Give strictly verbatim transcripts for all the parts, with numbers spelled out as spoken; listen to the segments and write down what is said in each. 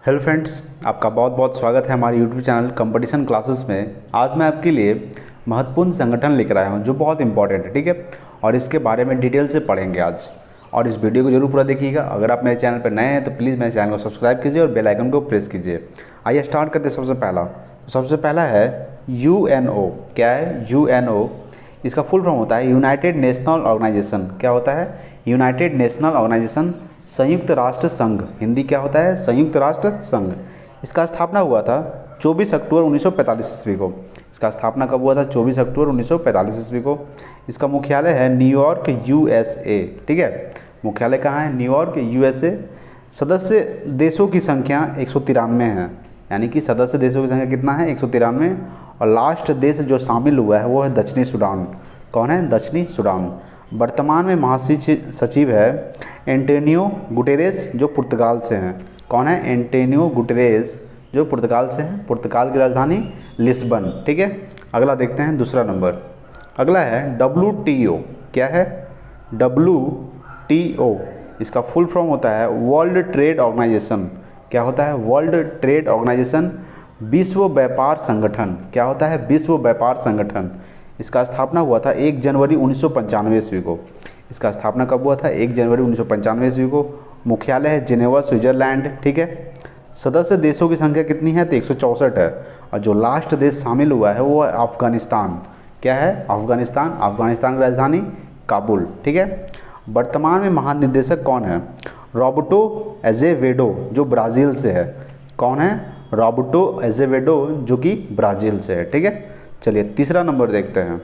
Hello friends, आपका बहुत बहुत स्वागत है हमारे यूट्यूब चैनल कंपटीशन क्लासेस में। आज मैं आपके लिए महत्वपूर्ण संगठन लेकर आया हूं जो बहुत इंपॉर्टेंट है, ठीक है। और इसके बारे में डिटेल से पढ़ेंगे आज, और इस वीडियो को जरूर पूरा देखिएगा। अगर आप मेरे चैनल पर नए हैं तो प्लीज़ मेरे चैनल को सब्सक्राइब कीजिए और बेल आइकन को प्रेस कीजिए। आइए स्टार्ट करते हैं। सबसे पहला तो सबसे पहला है यू एन ओ। क्या है यू एन ओ? इसका फुल फॉर्म होता है यूनाइटेड नेशनल ऑर्गेनाइजेशन। क्या होता है? यूनाइटेड नेशनल ऑर्गेनाइजेशन, संयुक्त राष्ट्र संघ। हिंदी क्या होता है? संयुक्त राष्ट्र संघ। इसका स्थापना हुआ था चौबीस अक्टूबर उन्नीस सौ पैंतालीस ईस्वी को। इसका स्थापना कब हुआ था? चौबीस अक्टूबर उन्नीस सौ पैंतालीस ईस्वी को। इसका मुख्यालय है न्यूयॉर्क, यूएसए। ठीक है, मुख्यालय कहाँ है? New York, USA. सदस्य देशों की संख्या एक सौ तिरानवे है, यानी कि सदस्य देशों की संख्या कितना है? एक सौ तिरानवे। और लास्ट देश जो शामिल हुआ है वो है दक्षिणी सूडान। कौन है? दक्षिणी सूडान। वर्तमान में महासचिव है एंटोनियो गुटेरेस, जो पुर्तगाल से हैं। कौन है? एंटोनियो गुटेरेस, जो पुर्तगाल से हैं। पुर्तगाल की राजधानी लिस्बन। ठीक है, अगला देखते हैं दूसरा नंबर। अगला है डब्ल्यू टी ओ। क्या है? W T O. इसका फुल फॉर्म होता है वर्ल्ड ट्रेड ऑर्गेनाइजेशन। क्या होता है? वर्ल्ड ट्रेड ऑर्गेनाइजेशन, विश्व व्यापार संगठन। क्या होता है? विश्व व्यापार संगठन। इसका स्थापना हुआ था एक जनवरी उन्नीस सौ पंचानवे ईस्वी को। इसका स्थापना कब हुआ था? एक जनवरी उन्नीस सौ पंचानवे ईस्वी को। मुख्यालय है जिनेवा, स्विट्जरलैंड। ठीक है, सदस्य देशों की संख्या कितनी है? तो एक सौ चौंसठ है। और जो लास्ट देश शामिल हुआ है वो है अफगानिस्तान। क्या है? अफगानिस्तान। अफगानिस्तान की राजधानी काबुल। ठीक है, वर्तमान में महानिदेशक कौन है? रॉबर्टो एजेवेडो, जो ब्राज़ील से है। कौन है? रॉबर्टो एजेवेडो, जो कि ब्राज़ील से है। ठीक है, चलिए तीसरा नंबर देखते हैं।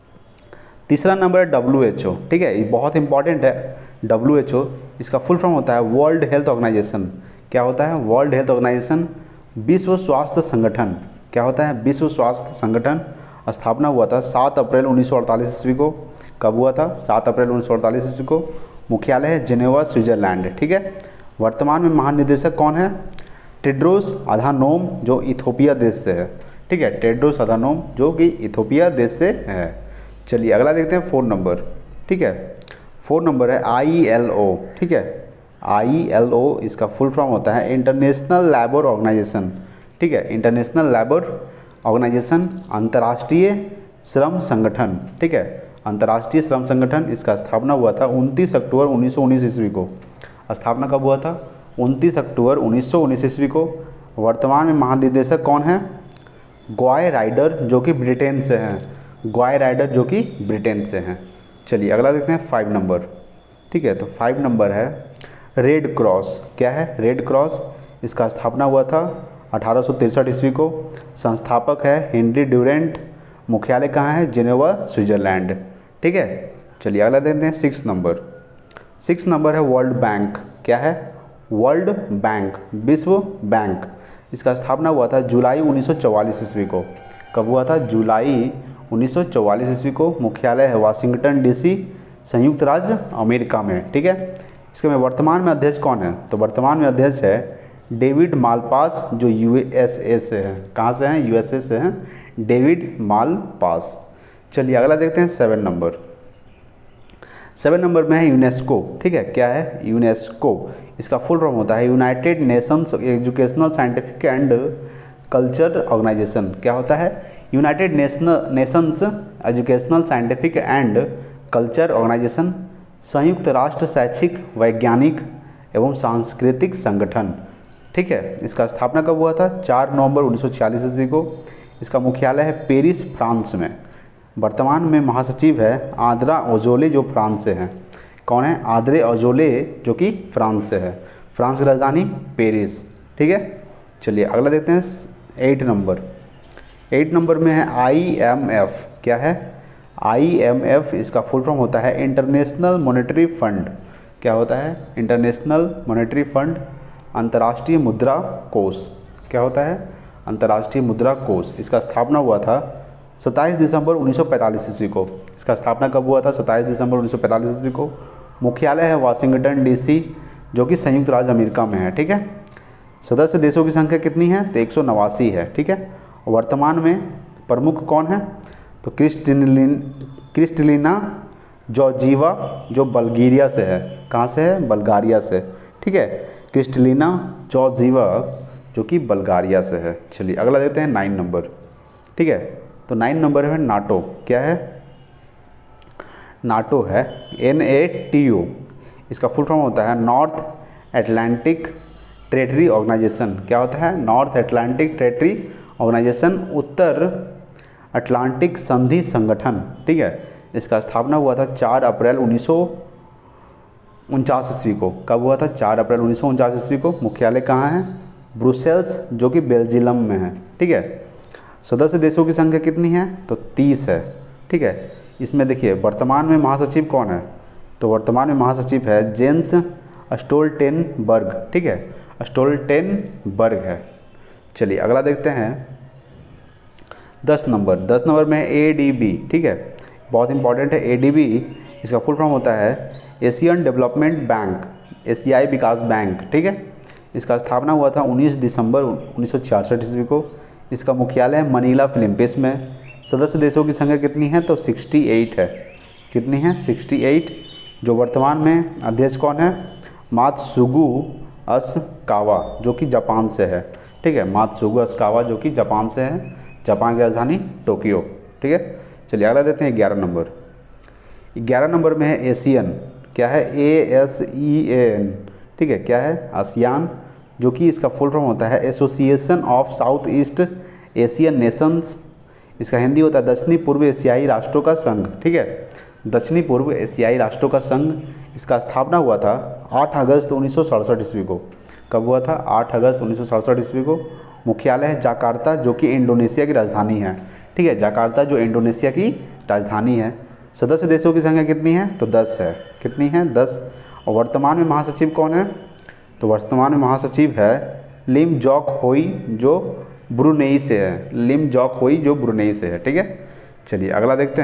तीसरा नंबर है डब्ल्यू एच ओ। ठीक है, ये बहुत इंपॉर्टेंट है। डब्ल्यू एच ओ, इसका फुल फॉर्म होता है वर्ल्ड हेल्थ ऑर्गेनाइजेशन। क्या होता है? वर्ल्ड हेल्थ ऑर्गेनाइजेशन, विश्व स्वास्थ्य संगठन। क्या होता है? विश्व स्वास्थ्य संगठन। स्थापना हुआ था सात अप्रैल उन्नीस सौ अड़तालीस ईस्वी को। कब हुआ था? सात अप्रैल उन्नीस सौ अड़तालीस ईस्वी को। मुख्यालय है जिनेवा, स्विट्जरलैंड। ठीक है, वर्तमान में महानिदेशक कौन है? टेड्रोस अधानोम, जो इथोपिया देश से है। ठीक है, टेड्रोस अधानोम, जो कि इथोपिया देश से है। चलिए अगला देखते हैं, फोर नंबर। ठीक है, फोर नंबर है आई एल ओ। ठीक है, आई एल ओ, इसका फुल फॉर्म होता है इंटरनेशनल लेबर ऑर्गेनाइजेशन। ठीक है, इंटरनेशनल लेबर ऑर्गेनाइजेशन, अंतर्राष्ट्रीय श्रम संगठन। ठीक है, अंतर्राष्ट्रीय श्रम संगठन। इसका स्थापना हुआ था उनतीस अक्टूबर उन्नीस सौ उन्नीस ईस्वी को। स्थापना कब हुआ था? उनतीस अक्टूबर उन्नीस सौ उन्नीस ईस्वी को। वर्तमान में महानिदेशक कौन है? ग्वाय राइडर, जो कि ब्रिटेन से हैं। ग्वाय राइडर, जो कि ब्रिटेन से हैं। चलिए अगला देखते हैं, फाइव नंबर। ठीक है, तो फाइव नंबर है रेड क्रॉस। क्या है? Red Cross. इसका स्थापना हुआ था अठारह सौ तिरसठ ईस्वी को। संस्थापक है हेनरी ड्यूरेंट। मुख्यालय कहाँ है? Geneva, Switzerland. ठीक है, चलिए अगला देखते हैं, सिक्स नंबर। सिक्स नंबर है वर्ल्ड बैंक। क्या है? वर्ल्ड बैंक, विश्व बैंक। इसका स्थापना हुआ था जुलाई उन्नीस सौ चौवालीस ईस्वी को। कब हुआ था? जुलाई उन्नीस सौ चौवालीस ईस्वी को। मुख्यालय है वाशिंगटन डीसी, संयुक्त राज्य अमेरिका में। ठीक है, इसके में वर्तमान में अध्यक्ष कौन है? तो वर्तमान में अध्यक्ष है डेविड मालपास, जो यूएसए से हैं। कहाँ से हैं? यूएसए से हैं, डेविड मालपास। चलिए अगला देखते हैं, सेवन नंबर। सेवन नंबर में है यूनेस्को। ठीक है, क्या है? यूनेस्को। इसका फुल फॉर्म होता है United Nations Educational, Scientific and Culture Organization. क्या होता है? United National Nations Educational, Scientific and Culture Organization, संयुक्त राष्ट्र शैक्षिक, वैज्ञानिक एवं सांस्कृतिक संगठन। ठीक है, इसका स्थापना कब हुआ था? चार नवंबर उन्नीस सौ छियालीस ईस्वी को। इसका मुख्यालय है पेरिस, फ्रांस में। वर्तमान में महासचिव है आद्रा ओजोले, जो फ्रांस से हैं। कौन है? आद्रे ओजोले, जो कि फ्रांस से है। फ्रांस की राजधानी पेरिस। ठीक है, चलिए अगला देखते हैं, एट नंबर। एट नंबर में है आई एम एफ। क्या है? I M F. इसका फुल फॉर्म होता है इंटरनेशनल मॉनेटरी फंड। क्या होता है? इंटरनेशनल मॉनेटरी फंड, अंतर्राष्ट्रीय मुद्रा कोष। क्या होता है? अंतर्राष्ट्रीय मुद्रा कोष। इसका स्थापना हुआ था सत्ताईस दिसंबर उन्नीस सौ पैंतालीस ईस्वी को। इसका स्थापना कब हुआ था? सत्ताईस दिसंबर उन्नीस सौ पैंतालीस ईस्वी को। मुख्यालय है वाशिंगटन डीसी, जो कि संयुक्त राज्य अमेरिका में है। ठीक है, सदस्य देशों की संख्या कितनी है? तो एक सौ नवासी है। ठीक है, वर्तमान में प्रमुख कौन है? तो क्रिस्टलिन क्रिस्टलिना जॉर्जीवा, जो बल्गेरिया से है। कहाँ से है? बल्गारिया से। ठीक है, क्रिस्टलिना जॉर्जीवा जो कि बल्गारिया से है। चलिए अगला देखते हैं नाइन नंबर, ठीक है। तो नाइन नंबर है नाटो। क्या है? नाटो है एन ए टी ओ, इसका फुल फॉर्म होता है नॉर्थ एटलांटिक टेरिटरी ऑर्गेनाइजेशन। क्या होता है? नॉर्थ एटलांटिक टेरिटरी ऑर्गेनाइजेशन, उत्तर अटलांटिक संधि संगठन, ठीक है। इसका स्थापना हुआ था चार अप्रैल उन्नीस सौ उनचास ईस्वी को। कब हुआ था? चार अप्रैल उन्नीस सौ उनचास ईस्वी को। मुख्यालय कहाँ है? ब्रुसेल्स, जो कि बेल्जियम में है, ठीक है। सदस्य देशों की संख्या कितनी है? तो तीस है, ठीक है। इसमें देखिए वर्तमान में महासचिव कौन है? तो वर्तमान में महासचिव है जेंस स्टोल्टेनबर्ग, ठीक है, स्टोल्टेनबर्ग है। चलिए अगला देखते हैं दस नंबर। दस नंबर में है ए डी बी, ठीक है, बहुत इंपॉर्टेंट है। ए डी बी इसका फुल फॉर्म होता है एशियन डेवलपमेंट बैंक, एशियाई विकास बैंक, ठीक है। इसका स्थापना हुआ था उन्नीस दिसंबर उन्नीस सौ छियासठ ईस्वी को। इसका मुख्यालय है मनीला फिलीपींस में। सदस्य देशों की संख्या कितनी है? तो अड़सठ है। कितनी है? अड़सठ। जो वर्तमान में अध्यक्ष कौन है? मात्सुगु असकावा, जो कि जापान से है, ठीक है। मात्सुगु असकावा जो कि जापान से है, जापान की राजधानी टोक्यो, ठीक है। चलिए अगला देते हैं ग्यारह नंबर। ग्यारह नंबर में है एशियन। क्या है? ए एस ई एन, ठीक है। क्या है? आसियान, जो कि इसका फुल फॉर्म होता है Association of South East Asian Nations. इसका हिंदी होता है दक्षिणी पूर्व एशियाई राष्ट्रों का संघ, ठीक है। दक्षिणी पूर्व एशियाई राष्ट्रों का संघ। इसका स्थापना हुआ था आठ अगस्त उन्नीस सौ सड़सठ ईस्वी को। कब हुआ था? आठ अगस्त उन्नीस सौ सड़सठ ईस्वी को। मुख्यालय है जाकार्ता, जो कि इंडोनेशिया की राजधानी है, ठीक है। जाकार्ता जो इंडोनेशिया की राजधानी है। सदस्य देशों की संख्या कितनी है? तो दस है। कितनी है? दस। और वर्तमान में महासचिव कौन है? तो वर्तमान में महासचिव है लिम जॉक होई, जो ब्रुनेई से है। लिम जॉक होई जो ब्रुनेई से है, ठीक है। चलिए अगला देखते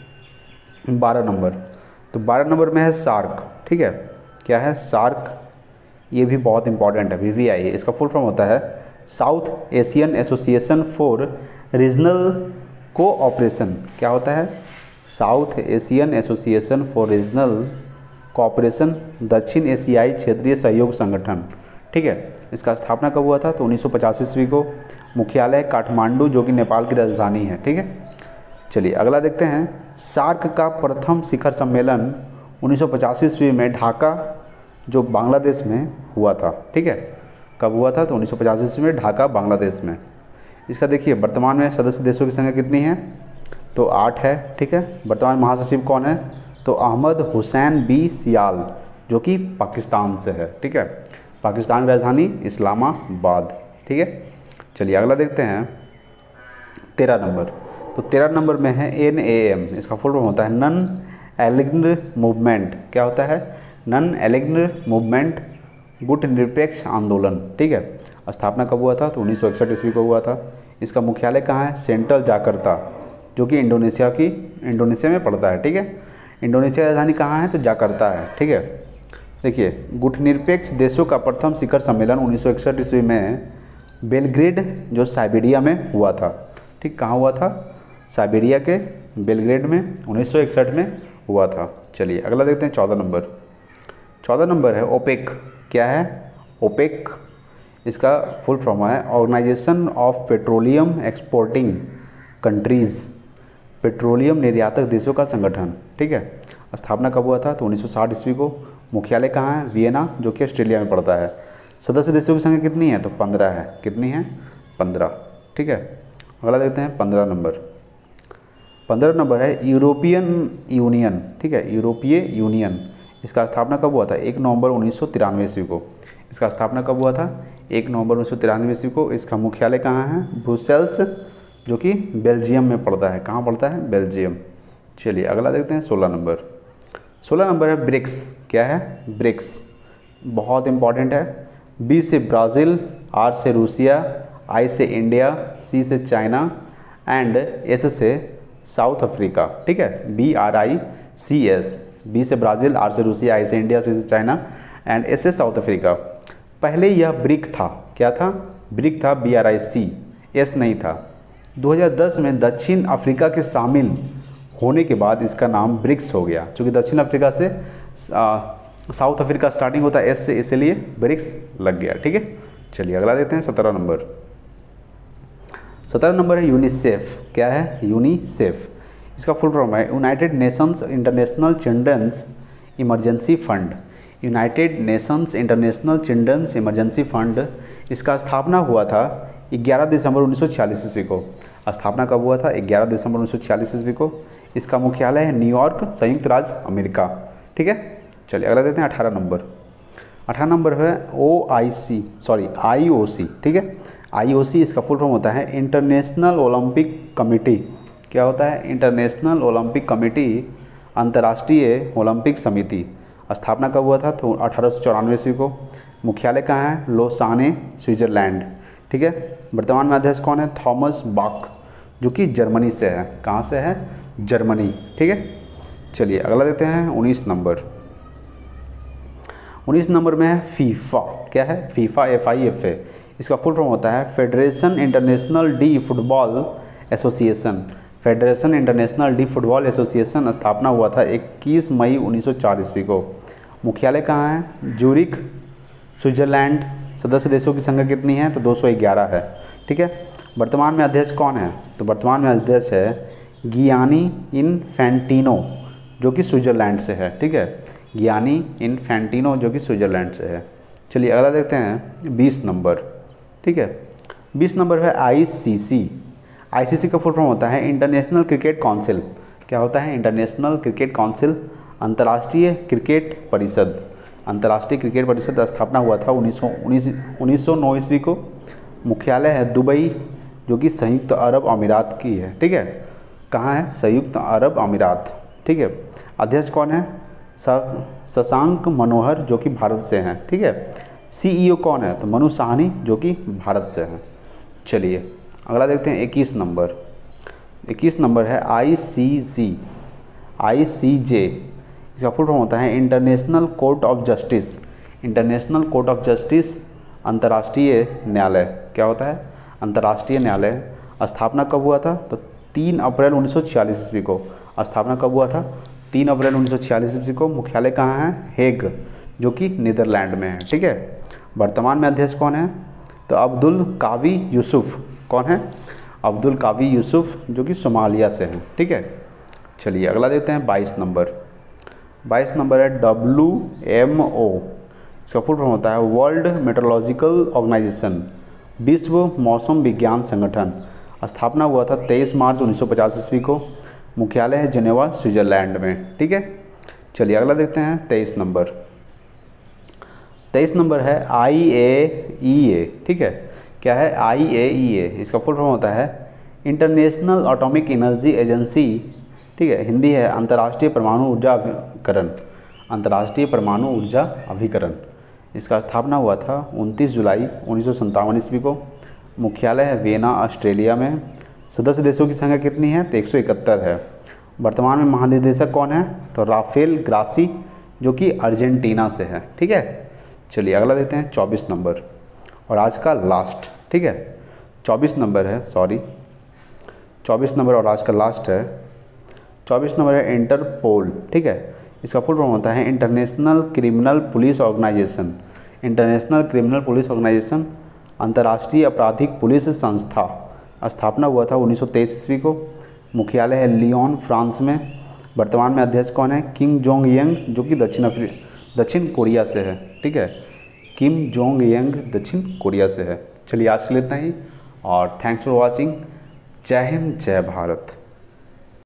हैं बारह नंबर। तो बारह नंबर में है सार्क, ठीक है। क्या है? सार्क, ये भी बहुत इंपॉर्टेंट है, वी वी आई है। इसका फुल फॉर्म होता है South Asian Association for Regional Cooperation. क्या होता है? South Asian Association for Regional Cooperation, दक्षिण एशियाई क्षेत्रीय सहयोग संगठन, ठीक है। इसका स्थापना कब हुआ था? तो उन्नीस सौ पचास ईस्वी को। मुख्यालय काठमांडू, जो कि नेपाल की राजधानी है, ठीक है। चलिए अगला देखते हैं। सार्क का प्रथम शिखर सम्मेलन उन्नीस सौ पचास ईस्वी में ढाका, जो बांग्लादेश में हुआ था, ठीक है। कब हुआ था? तो उन्नीस सौ पचास ईस्वी में ढाका, बांग्लादेश में। इसका देखिए वर्तमान में सदस्य देशों की संख्या कितनी है? तो आठ है, ठीक है। वर्तमान महासचिव कौन है? तो अहमद हुसैन बी सियाल, जो कि पाकिस्तान से है, ठीक है। पाकिस्तान की राजधानी इस्लामाबाद, ठीक है। चलिए अगला देखते हैं तेरह नंबर। तो तेरह नंबर में है एन ए एम। इसका फुल फॉर्म होता है नन एलिग्न मूवमेंट। क्या होता है? नन एलिग्न मूवमेंट, गुट निरपेक्ष आंदोलन, ठीक है। स्थापना कब हुआ था? तो उन्नीस सौ इकसठ ईस्वी को हुआ था। इसका मुख्यालय कहाँ है? सेंट्रल जाकार्ता, जो कि इंडोनेशिया की इंडोनेशिया में पड़ता है, ठीक है। इंडोनेशिया की राजधानी कहाँ है? तो जाकार्ता है, ठीक है। देखिए गुटनिरपेक्ष देशों का प्रथम शिखर सम्मेलन उन्नीस सौ इकसठ ईस्वी में बेलग्रेड, जो साइबेरिया में हुआ था, ठीक। कहाँ हुआ था? साइबेरिया के बेलग्रेड में उन्नीस सौ इकसठ में हुआ था। चलिए अगला देखते हैं चौदह नंबर। चौदह नंबर है ओपेक। क्या है? ओपेक, इसका फुल फॉर्म है Organization of Petroleum Exporting Countries, petroleum निर्यातक देशों का संगठन, ठीक है। स्थापना कब हुआ था? तो उन्नीस सौ साठ ईस्वी को। मुख्यालय कहाँ है? वियना, जो कि ऑस्ट्रेलिया में पड़ता है। सदस्य देशों की संख्या कितनी है? तो पंद्रह है। कितनी है? पंद्रह, ठीक है। अगला देखते हैं पंद्रह नंबर। पंद्रह नंबर है यूरोपियन यूनियन, ठीक है, यूरोपीय यूनियन। इसका स्थापना कब हुआ था? एक नवंबर उन्नीस सौ तिरानवे ईस्वी को। इसका स्थापना कब हुआ था? एक नवंबर उन्नीस सौ तिरानवे ईस्वी को। इसका मुख्यालय कहाँ है? ब्रुसेल्स, जो कि बेल्जियम में पड़ता है। कहाँ पड़ता है? बेल्जियम। चलिए अगला देखते हैं सोलह नंबर। सोलह नंबर है ब्रिक्स। क्या है? ब्रिक्स, बहुत इंपॉर्टेंट है। बी से ब्राज़ील, आर से रूसिया, आई से इंडिया, सी से चाइना एंड एस से साउथ अफ्रीका, ठीक है। B R I C S, B से ब्राज़ील, आर से रूसिया, आई से इंडिया, सी से चाइना एंड एस से साउथ अफ्रीका। पहले यह ब्रिक था। क्या था? ब्रिक था, B R I C, S नहीं था। दो हज़ार दस में दक्षिण अफ्रीका के शामिल होने के बाद इसका नाम ब्रिक्स हो गया, क्योंकि दक्षिण अफ्रीका से आ, साउथ अफ्रीका स्टार्टिंग होता है एस से, इसलिए ब्रिक्स लग गया, ठीक है। चलिए अगला देखते हैं सत्रह नंबर। सत्रह नंबर है यूनिसेफ। क्या है? यूनिसेफ। इसका फुल फॉर्म है United Nations International Children's Emergency Fund. United Nations International Children's Emergency Fund, इसका स्थापना हुआ था ग्यारह दिसंबर उन्नीस सौ छियालीस ईस्वी को। स्थापना कब हुआ था? ग्यारह दिसंबर उन्नीस सौ छियालीस ईस्वी को। इसका मुख्यालय है न्यूयॉर्क, संयुक्त राज्य अमेरिका। ठीक है, चलिए अगला देते हैं अठारह नंबर। अठारह नंबर है ओ आई सी सॉरी आई ओ सी। ठीक है, आई ओ सी इसका फुल फॉर्म होता है इंटरनेशनल ओलंपिक कमेटी। क्या होता है? इंटरनेशनल ओलंपिक कमेटी, अंतर्राष्ट्रीय ओलंपिक समिति। स्थापना कब हुआ था? तो अठारह सौ चौरानवे ईस्वी को। मुख्यालय कहाँ है? Lausanne, Switzerland. ठीक है, वर्तमान में अध्यक्ष कौन है? थॉमस बाक, जो कि जर्मनी से है। कहाँ से है? जर्मनी। ठीक है, चलिए अगला देते हैं उन्नीस नंबर। उन्नीस नंबर में है फीफा। क्या है? FIFA, F I F A. इसका फुल फॉर्म होता है Federation Internationale de Football Association. Federation Internationale de Football Association स्थापना हुआ था इक्कीस मई उन्नीस सौ चार ईस्वी को। मुख्यालय कहाँ है? Zurich, Switzerland. सदस्य देशों की संख्या कितनी है? तो दो सौ ग्यारह है। ठीक है, वर्तमान में अध्यक्ष कौन है? तो वर्तमान में अध्यक्ष है गियानी इनफैंटिनो, जो कि स्विट्जरलैंड से है। ठीक है, गियानी इनफैंटिनो, जो कि स्विट्जरलैंड से है। चलिए अगला देखते हैं बीस नंबर। ठीक है, बीस नंबर है आई सी सी। आई सी सी का फुल फॉर्म होता है इंटरनेशनल क्रिकेट काउंसिल। क्या होता है? इंटरनेशनल क्रिकेट काउंसिल, अंतर्राष्ट्रीय क्रिकेट परिषद। अंतर्राष्ट्रीय क्रिकेट परिषद स्थापना हुआ था उन्नीस सौ उन्नीस उन्नीस सौ नौ ईस्वी को। मुख्यालय है दुबई, जो कि संयुक्त अरब अमीरात की है। ठीक है, कहाँ है? संयुक्त अरब अमीरात। ठीक है, अध्यक्ष कौन है? शशांक मनोहर, जो कि भारत से हैं। ठीक है, सी ई ओ कौन है? तो मनु साहनी, जो कि भारत से हैं। चलिए अगला देखते हैं इक्कीस नंबर। इक्कीस नंबर है आई सी सी आई सी जे। इसका फुल फॉर्म होता है International Court of Justice. International Court of Justice, अंतर्राष्ट्रीय न्यायालय। क्या होता है? अंतर्राष्ट्रीय न्यायालय। स्थापना कब हुआ था? तो तीन अप्रैल उन्नीस सौ छियालीस ईस्वी को। स्थापना कब हुआ था? तीन अप्रैल उन्नीस सौ छियालीस ईस्वी को। मुख्यालय कहाँ है? हेग, जो कि नीदरलैंड में है। ठीक है, वर्तमान में अध्यक्ष कौन है? तो अब्दुल कावी यूसुफ। कौन है? अब्दुल कावी यूसुफ, जो कि सोमालिया से हैं। ठीक है, चलिए अगला देखते हैं बाईस नंबर। बाईस नंबर है डब्ल्यू एम ओ। इसका फुल फॉर्म होता है वर्ल्ड मेट्रोलॉजिकल ऑर्गेनाइजेशन, विश्व मौसम विज्ञान संगठन। स्थापना हुआ था तेईस मार्च उन्नीस सौ पचास ईस्वी को। मुख्यालय है जिनेवा, स्विट्जरलैंड में। ठीक है, चलिए अगला देखते हैं तेईस नंबर। तेईस नंबर है आई ए ई ए। ठीक है, क्या है? आई ए ई ए। इसका फुल फॉर्म होता है इंटरनेशनल एटॉमिक एनर्जी एजेंसी। ठीक है, हिंदी है अंतर्राष्ट्रीय परमाणु ऊर्जा अभिकरण। अंतर्राष्ट्रीय परमाणु ऊर्जा अभिकरण। इसका स्थापना हुआ था उनतीस जुलाई उन्नीस सौ संतावन ईस्वी को। मुख्यालय है वियना, ऑस्ट्रेलिया में। सदस्य देशों की संख्या कितनी है? तो एक सौ इकहत्तर है। वर्तमान में महानिदेशक कौन है? तो राफेल ग्रासी, जो कि अर्जेंटीना से है। ठीक है, चलिए अगला देते हैं चौबीस नंबर और आज का लास्ट। ठीक है, चौबीस नंबर है सॉरी चौबीस नंबर और आज का लास्ट है। चौबीस नंबर है इंटरपोल। ठीक है, इसका फुल फॉर्म होता है International Criminal Police Organization. International Criminal Police Organization, अंतर्राष्ट्रीय आपराधिक पुलिस संस्था। स्थापना हुआ था उन्नीस सौ तेईस ईस्वी को। मुख्यालय है लियोन, फ्रांस में। वर्तमान में अध्यक्ष कौन है? किम जोंग यंग, जो कि दक्षिण अफ्री दक्षिण कोरिया से है। ठीक है, किम जोंग यंग दक्षिण कोरिया से है। चलिए आज के लिए इतना ही और थैंक्स फॉर वॉचिंग। जय हिंद, जय भारत।